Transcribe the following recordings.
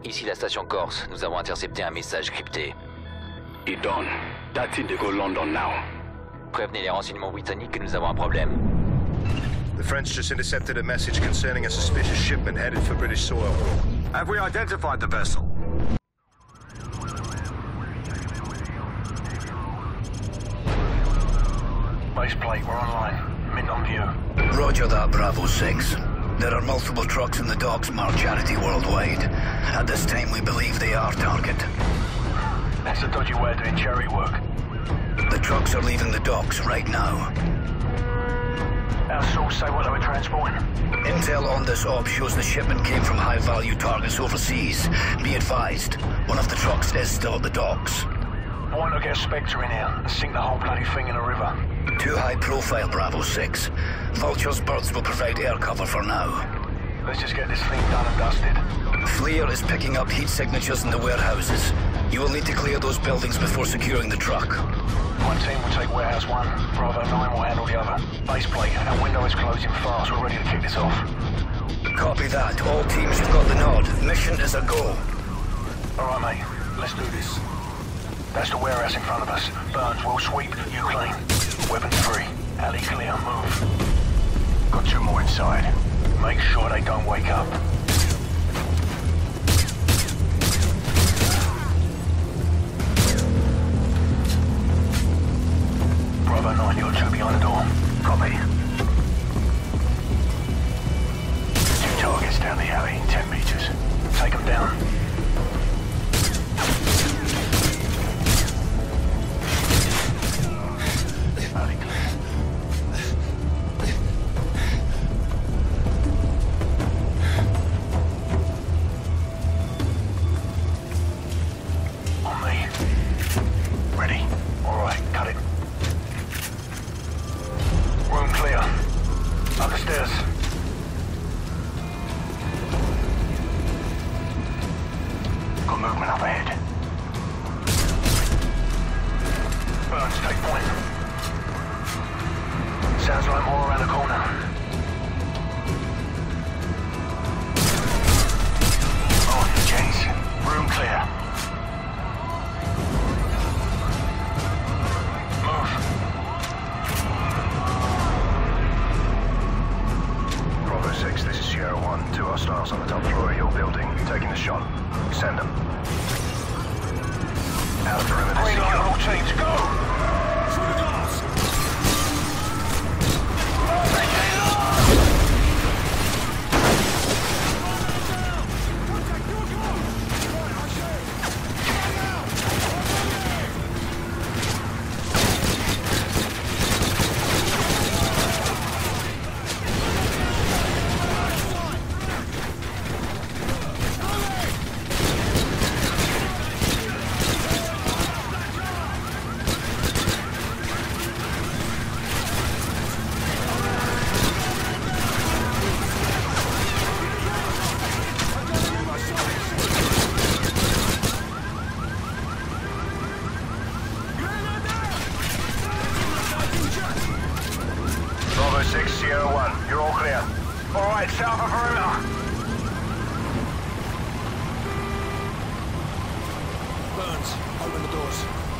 Ici la station Corse. Nous avons intercepté un message crypté. It done. That's it, they go London now. Prévenez les renseignements britanniques que nous avons un problème. The French just intercepted a message concerning a suspicious shipment headed for British soil. Have we identified the vessel? Base plate, we're online. Mint on view. Roger that, Bravo 6. There are multiple trucks in the docks marked Charity Worldwide. At this time, we believe they are target. That's a dodgy way of doing charity work. The trucks are leaving the docks right now. Our source say what they were transporting. Intel on this op shows the shipment came from high-value targets overseas. Be advised, one of the trucks is still at the docks. Why not get a Spectre in here and sink the whole bloody thing in the river? Too high profile, Bravo 6. Vulture's birds will provide air cover for now. Let's just get this thing done and dusted. FLIR is picking up heat signatures in the warehouses. You will need to clear those buildings before securing the truck. One team will take warehouse 1, Bravo 9 will handle the other. Base plate, our window is closing fast, we're ready to kick this off. Copy that. All teams have got the nod. Mission is a go. Alright mate, let's do this. That's the warehouse in front of us. Burns, we'll sweep, you clean. Weapons free. Alley clear, move. Got 2 more inside. Make sure they don't wake up. Bravo 9, you're 2 behind the door. Copy. 2 targets down the alley, 10 meters. Take them down. Alley clear. On me. Ready? Alright, cut it. Room clear. Up the stairs. Got movement up ahead. Burns, take point. Sounds like more around the corner. On, James. Room clear. Move. Bravo 6, this is Sierra 1. 2 hostiles on the top floor of your building. Taking the shot. Send them. Outer perimeter Green light, secure. all teams, go! Through the glass! Bravo 6, Sierra 1. You're all clear. Alright, set up a perimeter. Burns, open the doors.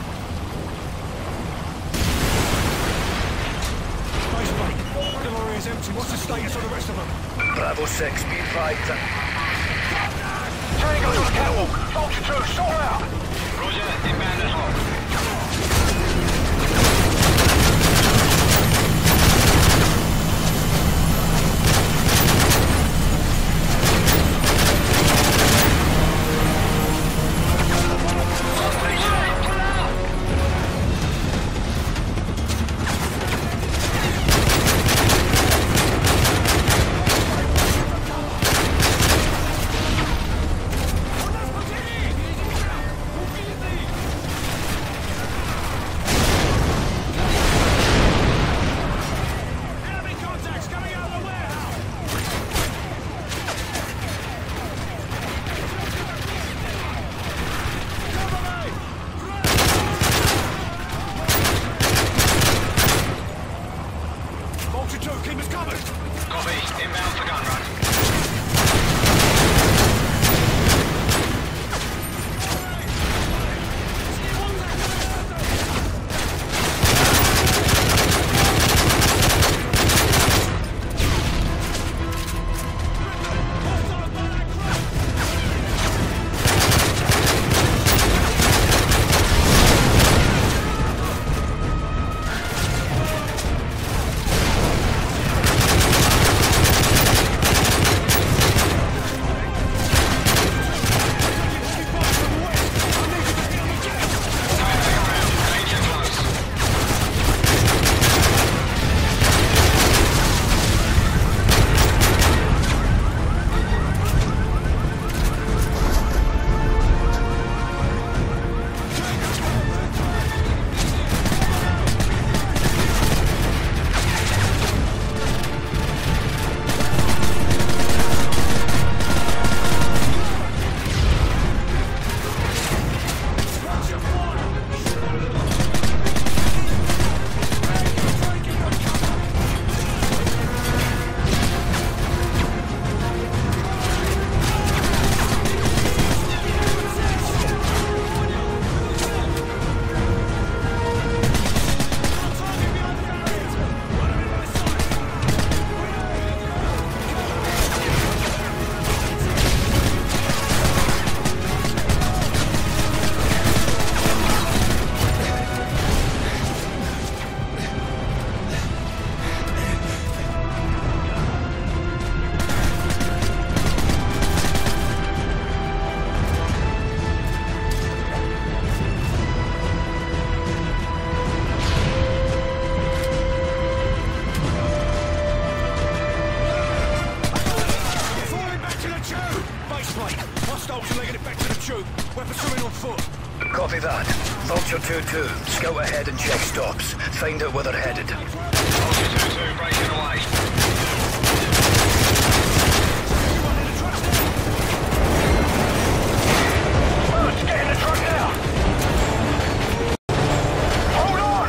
Base plate, delivery is empty. What's the status of the rest of them? Bravo 6, be advised that... Triangle to the catwalk. Vulture 2, sort her out. Roger, inbound as well. we're pursuing on foot. Copy that. Vulture 2-2, scout ahead and check stops. Find out where they're headed. Vulture 2-2 breaking away. Let's get in the truck now. Hold on.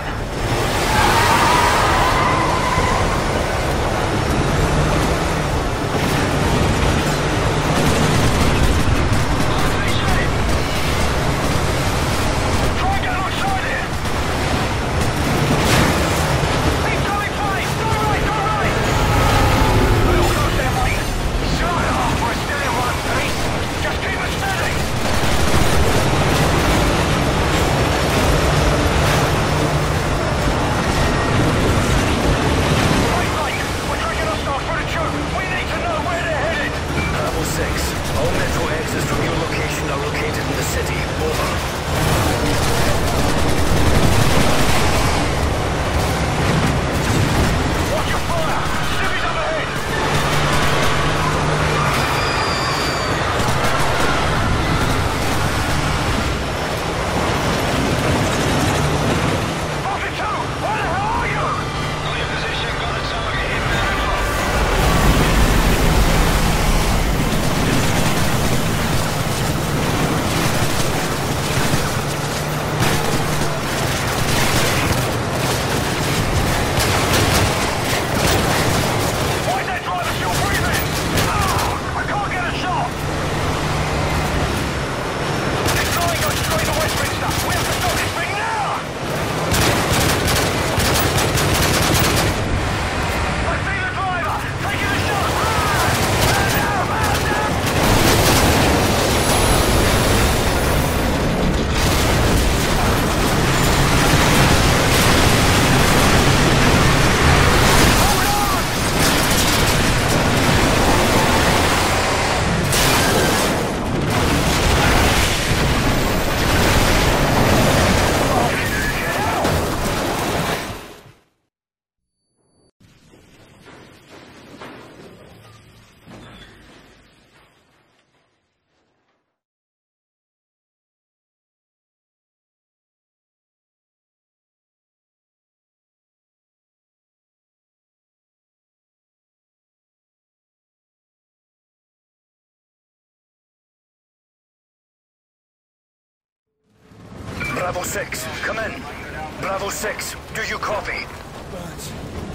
Bravo 6, come in. Bravo 6, do you copy? Burns.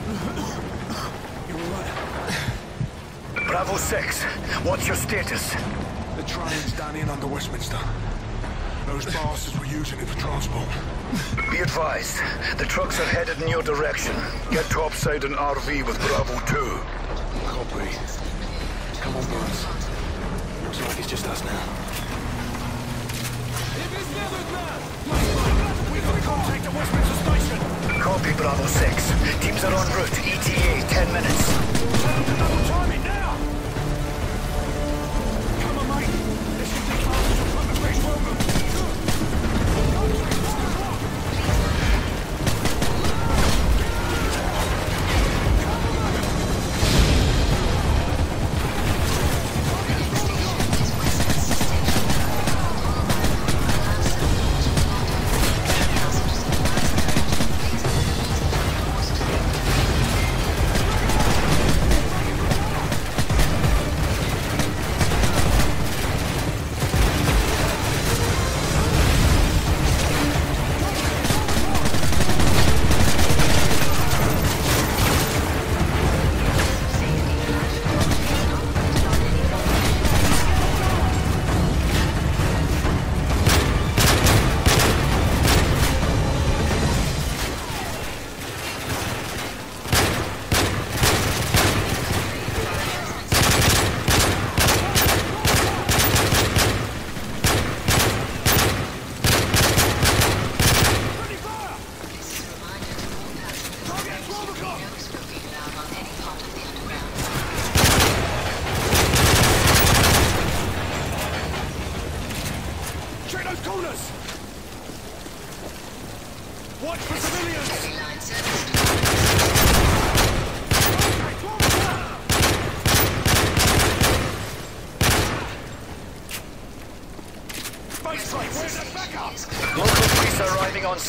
You alright? Bravo 6, what's your status? The train's down in under Westminster. Those bastards were using it for transport. Be advised, the trucks are headed in your direction. Get topside an RV with Bravo 2. Copy. Come on, Burns. Looks like it's just us now. We got contact at Westminster Station. Copy, Bravo 6. Teams are en route. ETA, 10 minutes. Double time it now! Come on, mate. This is the fastest of front of race welcome.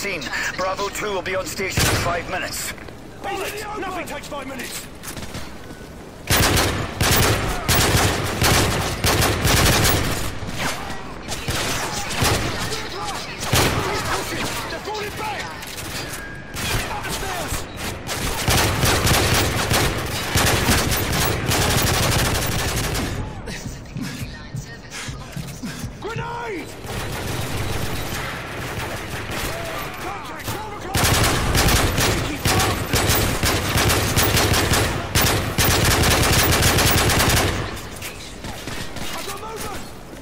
scene. Bravo 2 will be on station in 5 minutes. Bullets! Nothing takes 5 minutes! They're falling back! Up the stairs! Grenade! Contact, 12 o'clock! Cheeky bastards! I've got movement!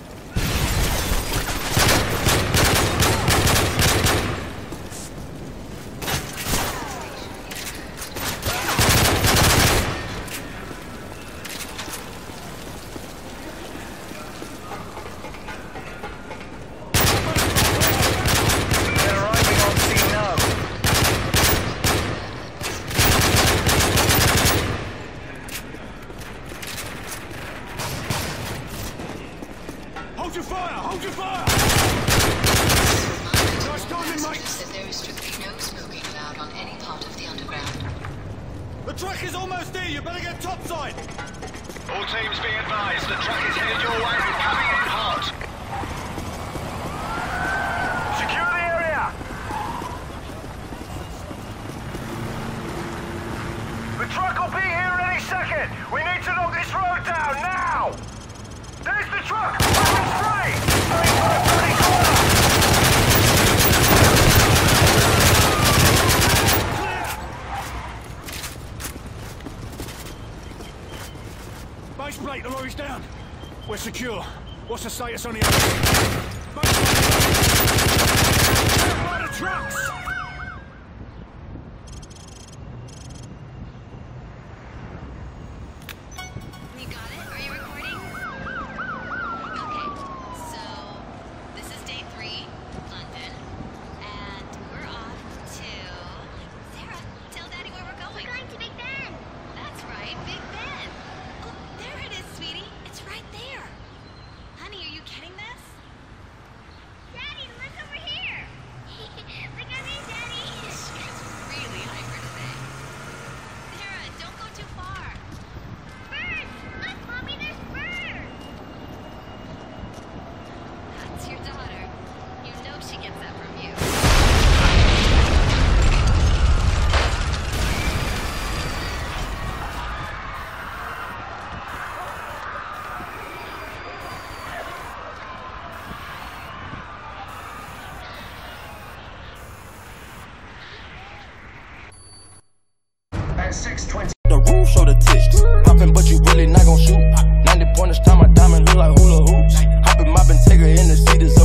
They're arriving on scene now. Hold your fire! Hold your fire! Nice timing, mate! There is strictly no smoking allowed on any part of the underground. The truck is almost there, you better get topside! All teams be advised, the truck is headed your way, coming in hot. Secure the area! The truck will be here any second! We need to knock this road down, now! There's the truck! Weapons free! Going for a bloody corner! Base plate, the lorry's down. We're secure. What's the status on the others? Base plate! By the trucks! You got it? Are you recording? Okay, so this is day 3, London, and we're off to... Sarah, tell Daddy where we're going. We're going to Big Ben. That's right, Big Ben. Oh, there it is, sweetie. It's right there. Honey, are you getting this? Daddy, look over here! Look at me, Daddy! She's really hyper today. Sarah, don't go too far. Birds! Look, Mommy, there's birds! That's your daughter. You know she gets that from you. At 6:20. The roof show the tits. Poppin', but you really not gon' shoot. 90 pointers, time my diamond look like hula hoops. Hoppin', moppin', take her in the seat is